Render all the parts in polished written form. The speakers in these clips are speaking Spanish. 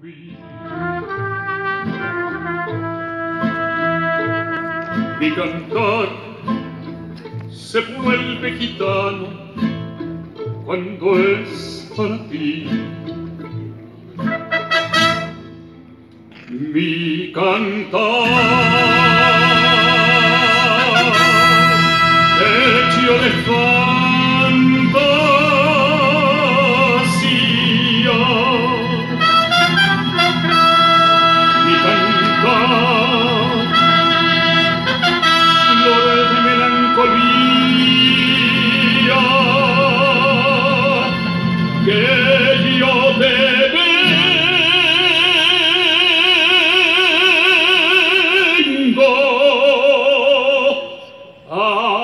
Mi cantar se vuelve gitano cuando es para ti. Mi cantar hecho de fantasía. Mi cantar flores de melancolía que yo te vengo a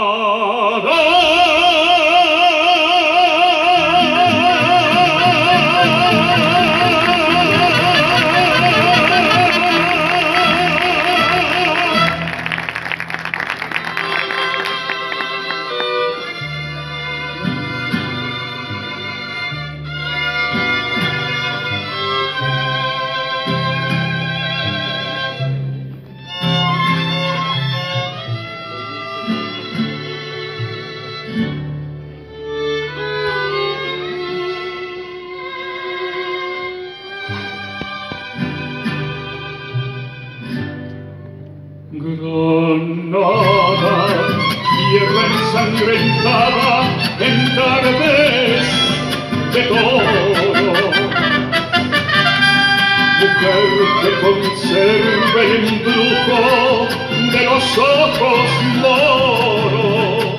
Granada, tierra ensangrentada en tardes de toro, mujer que conserva el embrujo de los ojos moros,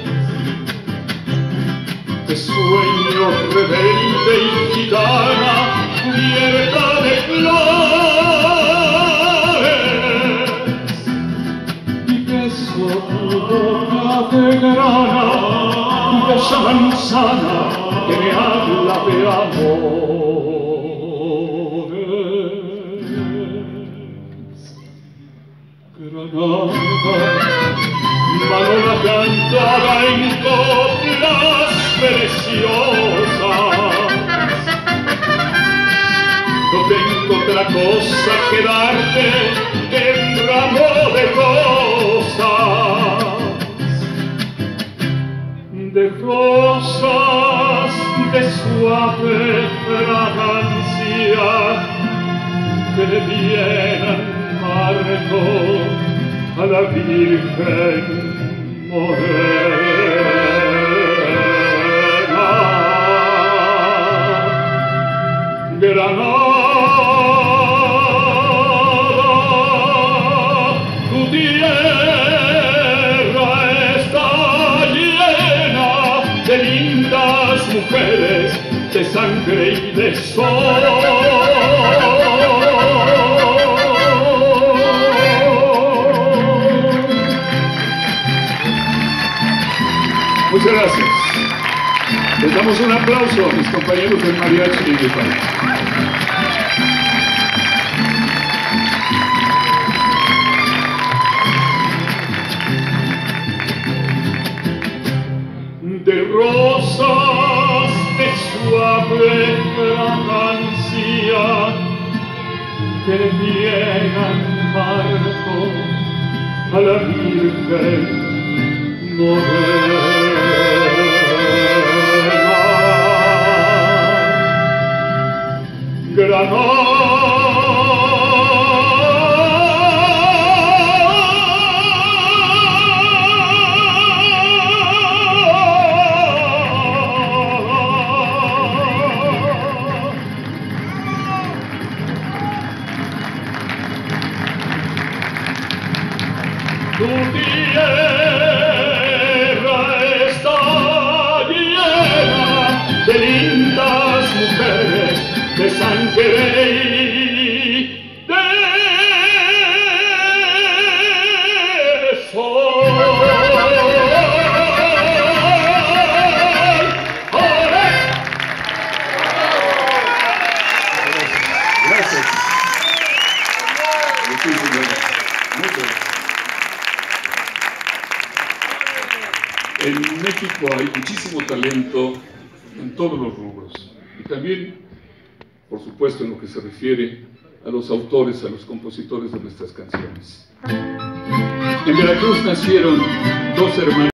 de sueño rebelde y gitana cubierta de flores, y beso tu boca de grana, de esa manzana que me habla de amores. Granada, Manola cantada en coplas preciosas, no tengo otra cosa que darte que un ramo de rosas de suave fragancia que le dieran marco a la Virgen morena. Granada, tu tierra está llena de lindas mujeres, de sangre y de sol. Muchas gracias. Les damos un aplauso a mis compañeros del mariachi y de España. De rosas de suave fragancia que le dieran marco a la Virgen morena. Tu tierra está llena de lindas mujeres, de sangre y de sol. Gracias. En México hay muchísimo talento en todos los rubros. Y también por supuesto en lo que se refiere a los autores, a los compositores de nuestras canciones. En Veracruz nacieron dos hermanos.